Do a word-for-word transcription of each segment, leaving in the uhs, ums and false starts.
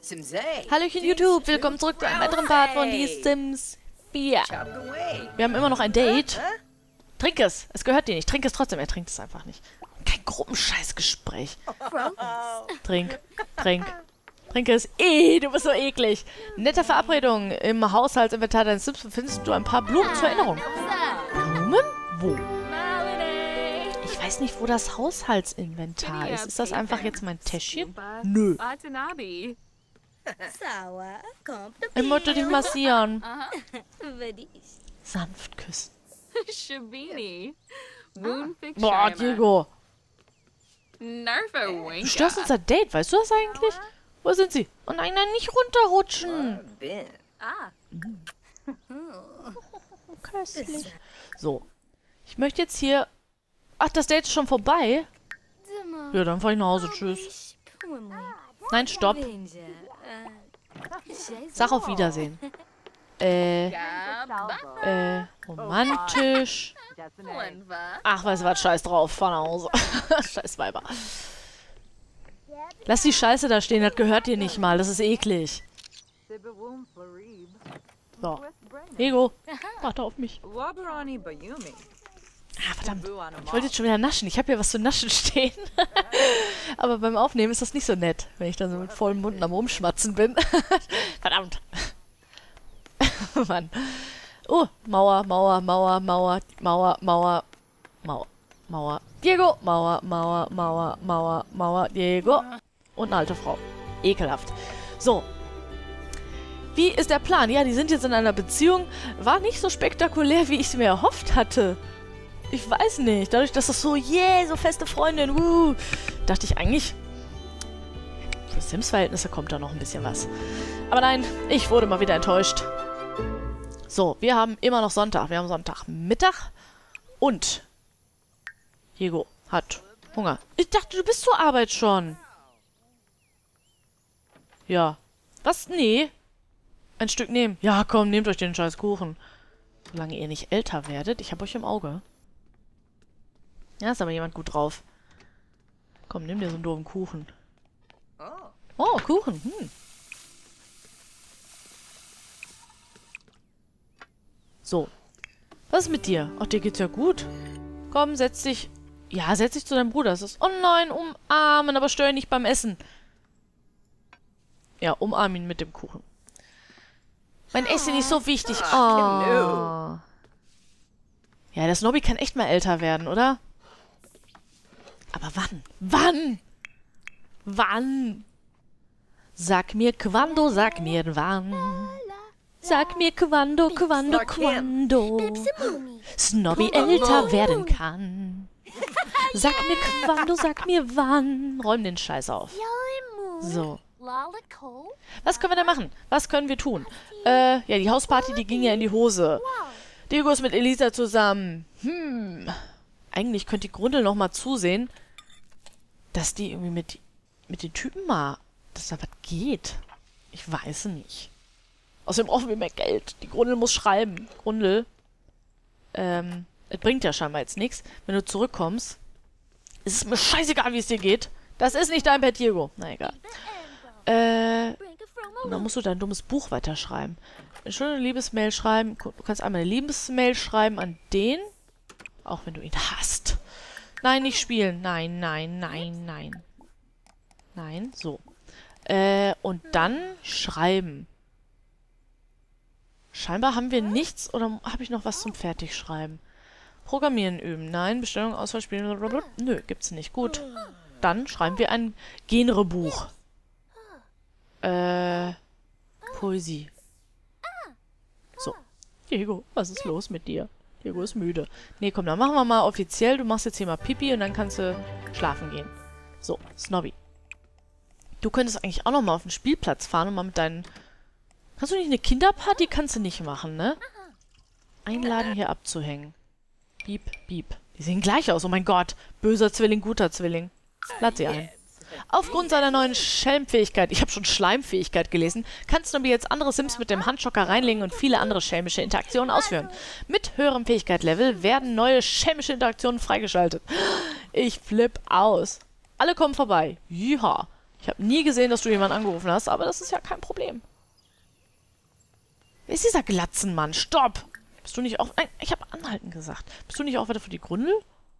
Hallöchen YouTube, willkommen zurück zu einem weiteren Part von die Sims vier. Wir haben immer noch ein Date. Trink es, es gehört dir nicht. Trink es trotzdem, er trinkt es einfach nicht. Kein Gruppenscheißgespräch. Trink, trink, trink es. Eh, du bist so eklig. Nette Verabredung. Im Haushaltsinventar deines Sims findest du ein paar Blumen zur Erinnerung. Blumen? Wo? Ich weiß nicht, wo das Haushaltsinventar ist. Ist das einfach jetzt mein Täschchen? Nö. Ich möchte dich massieren. Sanft küssen. Boah, Diego. Du störst unser Date, weißt du das eigentlich? Wo sind sie? Oh nein, nein, nicht runterrutschen. Köstlich. So. Ich möchte jetzt hier... Ach, das Date ist schon vorbei? Ja, dann fahr ich nach Hause. Tschüss. Nein, stopp. Sag auf Wiedersehen. Äh, äh, romantisch. Ach, weißt du was, scheiß drauf, fahr nach Hause. Scheiß Weiber. Lass die Scheiße da stehen, das gehört dir nicht mal, das ist eklig. So. Ego, warte auf mich. Ah, verdammt. Ich wollte jetzt schon wieder naschen. Ich habe hier was zu naschen stehen. Aber beim Aufnehmen ist das nicht so nett, wenn ich dann so mit vollem Mund am Rumschmatzen bin. Verdammt. Mann. Oh, Mauer, Mauer, Mauer, Mauer, Mauer, Mauer, Mauer, Mauer. Diego, Mauer, Mauer, Mauer, Mauer, Mauer, Diego. Und eine alte Frau. Ekelhaft. So. Wie ist der Plan? Ja, die sind jetzt in einer Beziehung. War nicht so spektakulär, wie ich es mir erhofft hatte. Ich weiß nicht. Dadurch, dass das so, yeah, so feste Freundin, uh, dachte ich eigentlich, für Sims-Verhältnisse kommt da noch ein bisschen was. Aber nein, ich wurde mal wieder enttäuscht. So, wir haben immer noch Sonntag. Wir haben Sonntagmittag und Diego hat Hunger. Ich dachte, du bist zur Arbeit schon. Ja. Was? Nee. Ein Stück nehmen. Ja, komm, nehmt euch den scheiß Kuchen. Solange ihr nicht älter werdet. Ich hab euch im Auge. Ja, ist aber jemand gut drauf. Komm, nimm dir so einen doofen Kuchen. Oh, Kuchen. Hm. So. Was ist mit dir? Ach, dir geht's ja gut. Komm, setz dich. Ja, setz dich zu deinem Bruder. Das ist... Oh nein, umarmen, aber stör ihn nicht beim Essen. Ja, umarm ihn mit dem Kuchen. Mein Essen ist so wichtig. Oh. Ja, der Snobby kann echt mal älter werden, oder? Aber wann? Wann? Wann? Sag mir quando, sag mir wann. Sag mir quando, quando, quando Snobby älter werden kann. Sag mir quando, sag mir wann. Räum den Scheiß auf. So. Was können wir da machen? Was können wir tun? Äh, ja, die Hausparty, die ging ja in die Hose. Diego ist mit Elisa zusammen. Hm. Eigentlich könnte die Grundel noch mal zusehen, dass die irgendwie mit, mit den Typen mal, dass da was geht. Ich weiß nicht. Außerdem brauchen wir mehr Geld. Die Grundel muss schreiben. Grundel. Ähm, es bringt ja scheinbar jetzt nichts. Wenn du zurückkommst, ist es mir scheißegal, wie es dir geht. Das ist nicht dein Bett, Diego. Na egal. Äh, und dann musst du dein dummes Buch weiterschreiben. Eine schöne Liebesmail schreiben. Du kannst einmal eine Liebesmail schreiben an den. Auch wenn du ihn hasst. Nein, nicht spielen. Nein, nein, nein, nein. Nein, so. Äh, und dann schreiben. Scheinbar haben wir nichts, oder habe ich noch was zum Fertigschreiben? Programmieren üben. Nein, Bestellung, Auswahl, Spielen, blablabla. Nö, gibt's nicht. Gut. Dann schreiben wir ein Genrebuch. Äh, Poesie. So. Diego, was ist los mit dir? Diego ist müde. Nee, komm, dann machen wir mal offiziell. Du machst jetzt hier mal Pipi und dann kannst du schlafen gehen. So, Snobby. Du könntest eigentlich auch noch mal auf den Spielplatz fahren und mal mit deinen... Kannst du nicht eine Kinderparty? Kannst du nicht machen, ne? Einladen, hier abzuhängen. Piep, piep. Die sehen gleich aus, oh mein Gott. Böser Zwilling, guter Zwilling. Lad sie ein. Aufgrund seiner neuen Schelmfähigkeit, ich habe schon Schleimfähigkeit gelesen, kann Snobby jetzt andere Sims mit dem Handschocker reinlegen und viele andere schelmische Interaktionen ausführen. Mit höherem Fähigkeitslevel werden neue schelmische Interaktionen freigeschaltet. Ich flipp aus. Alle kommen vorbei. Ja. Ich habe nie gesehen, dass du jemanden angerufen hast, aber das ist ja kein Problem. Wer ist dieser Glatzenmann? Stopp! Bist du nicht auch... Nein, ich habe anhalten gesagt. Bist du nicht auch wieder für die Gründel?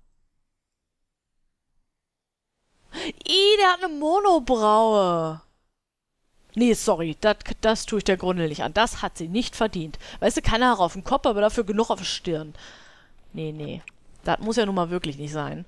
Ih, der hat eine Monobraue. Nee, sorry, das, das tue ich der Grundel nicht an. Das hat sie nicht verdient. Weißt du, keine Haare auf dem Kopf, aber dafür genug auf der Stirn. Nee, nee. Das muss ja nun mal wirklich nicht sein.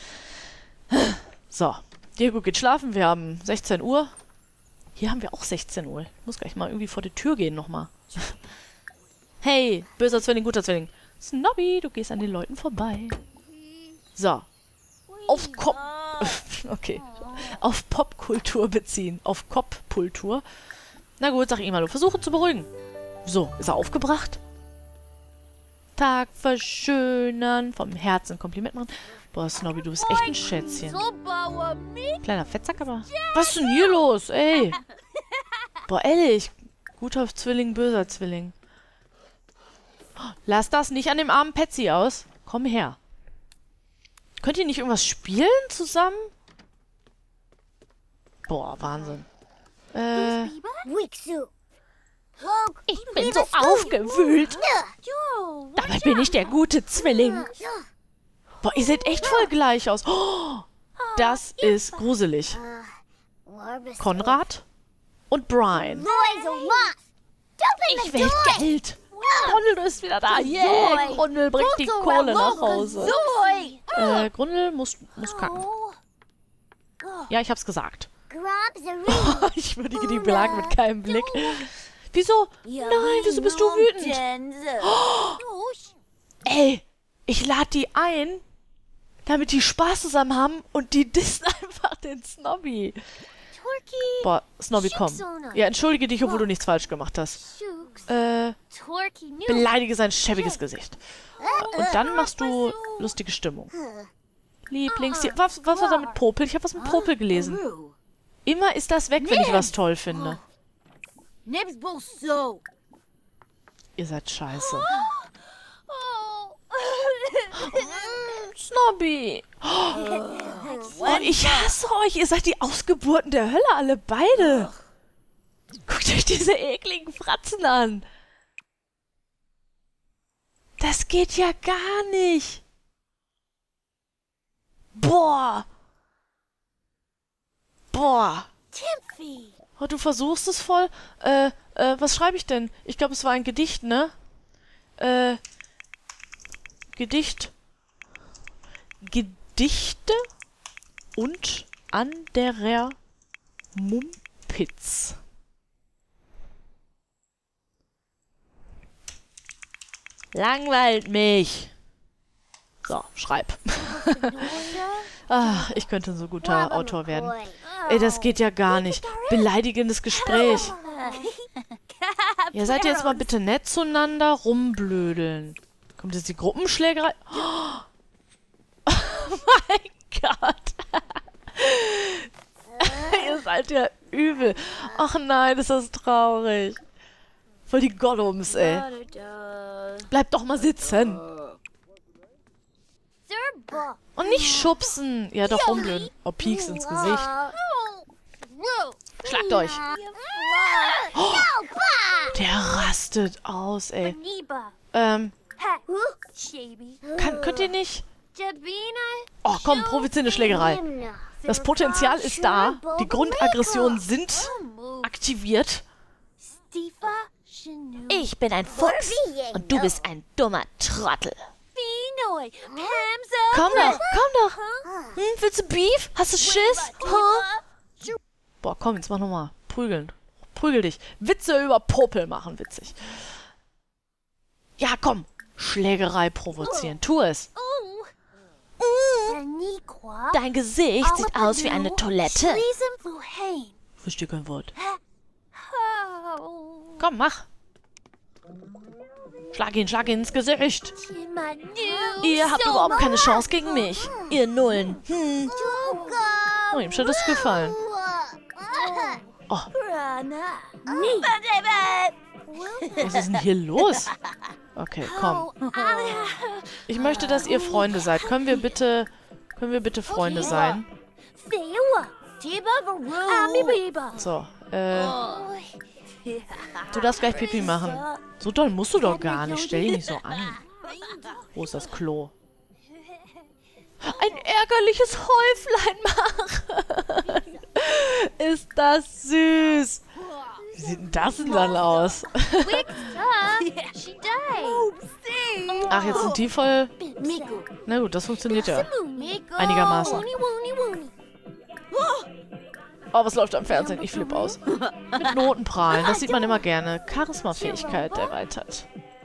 So, Diego geht schlafen. Wir haben sechzehn Uhr. Hier haben wir auch sechzehn Uhr. Ich muss gleich mal irgendwie vor die Tür gehen nochmal. Hey, böser Zwilling, guter Zwilling. Snobby, du gehst an den Leuten vorbei. So. Auf Kopf... Okay. Auf Popkultur beziehen. Auf Kopfkultur. Na gut, sag ich mal, du versuche zu beruhigen. So, ist er aufgebracht? Tag verschönern. Vom Herzen Kompliment machen. Boah, Snobby, du bist echt ein Schätzchen. Kleiner Fettsack, aber... Was ist denn hier los, ey? Boah, ehrlich. Guter Zwilling, böser Zwilling. Lass das nicht an dem armen Petsy aus. Komm her. Könnt ihr nicht irgendwas spielen zusammen? Boah, Wahnsinn. Äh... Ich bin so aufgewühlt. Dabei bin ich der gute Zwilling. Boah, ihr seht echt voll gleich aus. Oh, das ist gruselig. Konrad und Brian. Ich will Geld. Grundel, du bist wieder da. Yeah, Grundel bringt die Kohle nach Hause. Äh, Grundel muss, muss kacken. Ja, ich hab's gesagt. Oh, ich würdige die Belag mit keinem Blick. Wieso? Nein, wieso bist du wütend? Oh, ey, ich lade die ein, damit die Spaß zusammen haben und die dissen einfach den Snobby. Boah, Snobby, komm. Ja, entschuldige dich, obwohl du nichts falsch gemacht hast. Äh, beleidige sein schäbiges Gesicht. Und dann machst du lustige Stimmung. Lieblingstier. Was, was war da mit Popel? Ich habe was mit Popel gelesen. Immer ist das weg, wenn ich was toll finde. Ihr seid scheiße. Snobby. Oh, ich hasse euch. Ihr seid die Ausgeburten der Hölle, alle beide. Guckt euch diese ekligen Fratzen an. Das geht ja gar nicht. Boah. Boah. Oh, du versuchst es voll. Äh, äh, was schreibe ich denn? Ich glaube, es war ein Gedicht, ne? Äh, Gedicht. Gedichte und anderer Mumpitz. Langweilt mich. So, schreib. Ach, ich könnte so guter Autor werden. Ey, das geht ja gar nicht. Beleidigendes Gespräch. Ja, seid ihr jetzt mal bitte nett zueinander rumblödeln. Kommt jetzt die Gruppenschlägerei? Oh, oh mein Gott. Ihr seid ja übel. Ach nein, ist das traurig. Voll die Gollums, ey. Bleib doch mal sitzen. Und nicht schubsen. Ja, doch rumblöden. Oh, Pieks ins Gesicht. Schlagt euch. Oh, der rastet aus, ey. Ähm. Kann, könnt ihr nicht? Oh, komm, provozierte Schlägerei. Das Potenzial ist da. Die Grundaggressionen sind aktiviert. Ich bin ein Fuchs und du bist ein dummer Trottel. Komm doch, komm doch. Hm, willst du Beef? Hast du Schiss? Huh? Boah, komm, jetzt mach nochmal. Prügeln. Prügel dich. Witze über Popel machen, witzig. Ja, komm. Schlägerei provozieren. Tu es. Mm. Dein Gesicht sieht aus wie eine Toilette. Verstehe kein Wort. Komm, mach. Schlag ihn, schlag ihn ins Gesicht. Ihr habt überhaupt keine Chance gegen mich. Ihr Nullen. Hm. Oh, ihm scheint das gefallen. Oh. Was ist denn hier los? Okay, komm. Ich möchte, dass ihr Freunde seid. Können wir bitte, können wir bitte Freunde sein? So, äh... Du darfst gleich Pipi machen. So doll musst du doch gar nicht. Stell dich nicht so an. Wo ist das Klo? Ein ärgerliches Häuflein machen. Ist das süß. Wie sieht denn das denn dann aus? Ach, jetzt sind die voll... Na gut, das funktioniert ja. Einigermaßen. Oh, was läuft am Fernsehen? Ich flippe aus. Mit Notenprahlen, das sieht man immer gerne. Charisma-Fähigkeit erweitert.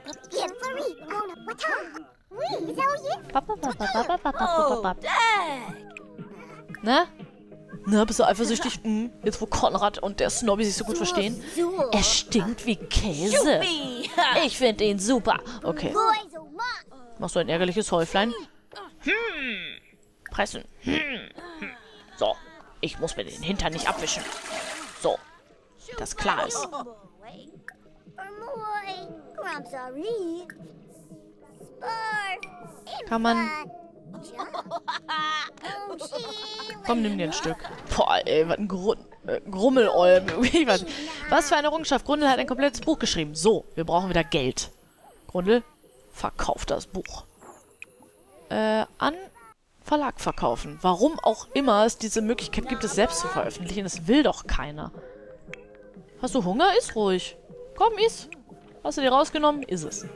Ne? Ne, bist du eifersüchtig? Hm, jetzt wo Konrad und der Snobby sich so gut verstehen. Er stinkt wie Käse. Ich finde ihn super. Okay. Machst du ein ärgerliches Häuflein? Hm. Pressen. Hm. Hm. So. Ich muss mir den Hintern nicht abwischen. So. Das klar ist. Kann man... Komm, nimm dir ein Stück. Boah, ey, was ein Gru äh, Grummelolm. Was für eine Errungenschaft. Grundel hat ein komplettes Buch geschrieben. So, wir brauchen wieder Geld. Grundel, verkauf das Buch. Äh, an Verlag verkaufen. Warum auch immer es diese Möglichkeit gibt, es selbst zu veröffentlichen. Das will doch keiner. Hast du Hunger? Iss ruhig. Komm, iss. Hast du dir rausgenommen? Iss es.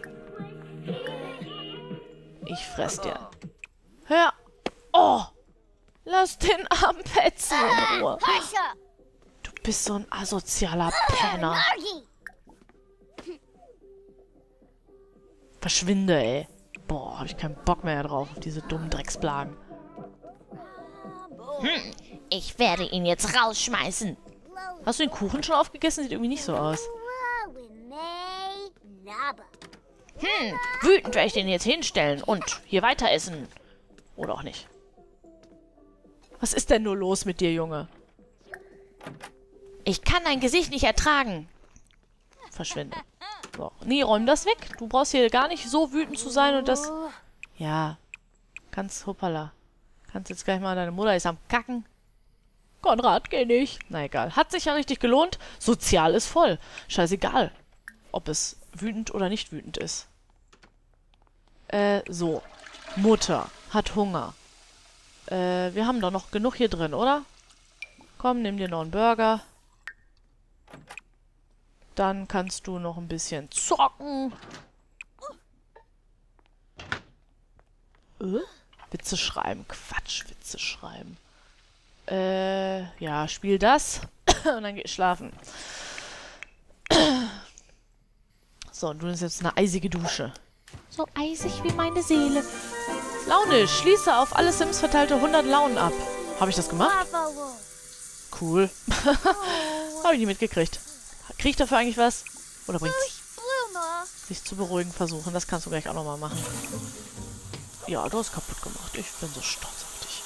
Ich fress dir. Hör. Oh. Lass den armen Petzi in Ruhe. Du bist so ein asozialer Penner. Verschwinde, ey. Boah, hab ich keinen Bock mehr drauf, auf diese dummen Drecksblagen. Hm, ich werde ihn jetzt rausschmeißen. Hast du den Kuchen schon aufgegessen? Sieht irgendwie nicht so aus. Hm, wütend werde ich den jetzt hinstellen und hier weiter essen. Oder auch nicht. Was ist denn nur los mit dir, Junge? Ich kann dein Gesicht nicht ertragen. Verschwinde. So. Nee, räum das weg. Du brauchst hier gar nicht so wütend zu sein und das... Ja. Kannst, hoppala. Kannst jetzt gleich mal, deine Mutter ist am Kacken. Konrad, geh nicht. Na egal. Hat sich ja richtig gelohnt. Sozial ist voll. Scheißegal, ob es wütend oder nicht wütend ist. Äh, so. Mutter hat Hunger. Äh, wir haben doch noch genug hier drin, oder? Komm, nimm dir noch einen Burger. Dann kannst du noch ein bisschen zocken. Äh? Witze schreiben. Quatsch, Witze schreiben. Äh, ja, spiel das. Und dann geh schlafen. So, und du nimmst jetzt eine eisige Dusche. So eisig wie meine Seele. Launisch. Schließe auf alle Sims verteilte hundert Launen ab. Habe ich das gemacht? Cool. Habe ich nie mitgekriegt. Krieg ich dafür eigentlich was? Oder bringt's? Sich zu beruhigen versuchen. Das kannst du gleich auch nochmal machen. Ja, du hast kaputt gemacht. Ich bin so stolz auf dich.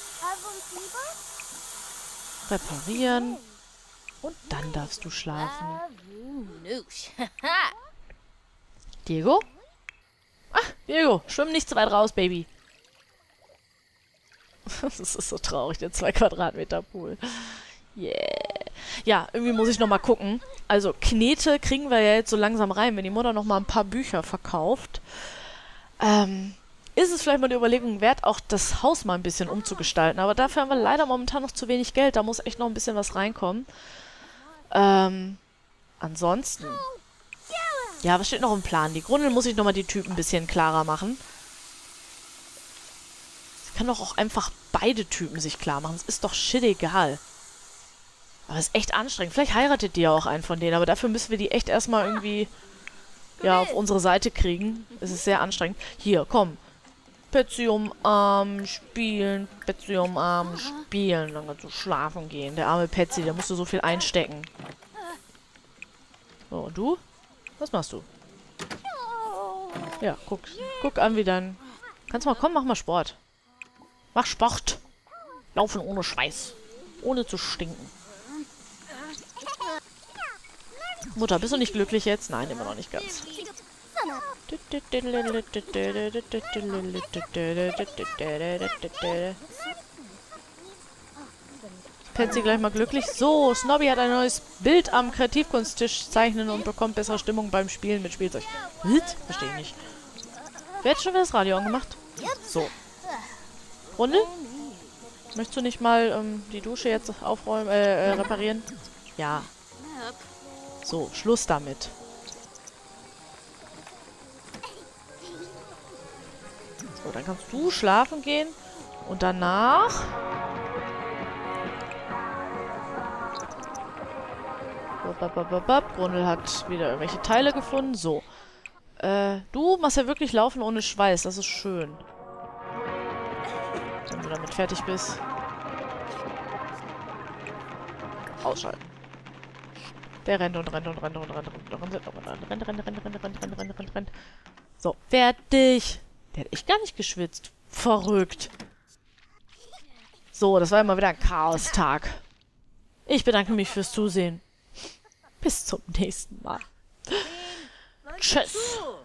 Reparieren. Und dann darfst du schlafen. Diego? Ach, Diego, schwimm nicht zu weit raus, Baby. Das ist so traurig, der zwei Quadratmeter Pool. Yeah. Ja, irgendwie muss ich nochmal gucken. Also, Knete kriegen wir ja jetzt so langsam rein, wenn die Mutter nochmal ein paar Bücher verkauft. Ähm, ist es vielleicht mal die Überlegung wert, auch das Haus mal ein bisschen umzugestalten. Aber dafür haben wir leider momentan noch zu wenig Geld. Da muss echt noch ein bisschen was reinkommen. Ähm, ansonsten... Ja, was steht noch im Plan? Die Grundel muss ich nochmal die Typen ein bisschen klarer machen. Sie kann doch auch einfach beide Typen sich klar machen. Es ist doch shit egal. Aber es ist echt anstrengend. Vielleicht heiratet die ja auch einen von denen, aber dafür müssen wir die echt erstmal irgendwie ja, auf unsere Seite kriegen. Es ist sehr anstrengend. Hier, komm. Petzi umarmen, spielen, Petzi umarmen, spielen. Dann kannst du schlafen gehen. Der arme Petzi, der musste so viel einstecken. So, und du? Was machst du? Ja, guck. Guck an, wie dein... Kannst du mal kommen, mach mal Sport. Mach Sport. Laufen ohne Schweiß. Ohne zu stinken. Mutter, bist du nicht glücklich jetzt? Nein, immer noch nicht ganz. Pansy gleich mal glücklich. So, Snobby hat ein neues Bild am Kreativkunsttisch zeichnen und bekommt bessere Stimmung beim Spielen mit Spielzeug. Was? Verstehe ich nicht. Wer hat schon wieder das Radio angemacht? So. Runde? Möchtest du nicht mal ähm, die Dusche jetzt aufräumen, äh, äh, reparieren? Ja. So, Schluss damit. So, dann kannst du schlafen gehen. Und danach... Brundel hat wieder irgendwelche Teile gefunden. So. Äh, du machst ja wirklich Laufen ohne Schweiß. Das ist schön. Wenn du damit fertig bist. Ausschalten. Der rennt und rennt und rennt und rennt und rennt und rennt und rennt, rennt, rennt, rennt, rennt, rennt, rennt, rennt, rennt, rennt. So, fertig. Der hat echt gar nicht geschwitzt. Verrückt. So, das war immer wieder ein Chaos-Tag. Ich bedanke mich fürs Zusehen. Bis zum nächsten Mal. Tschüss.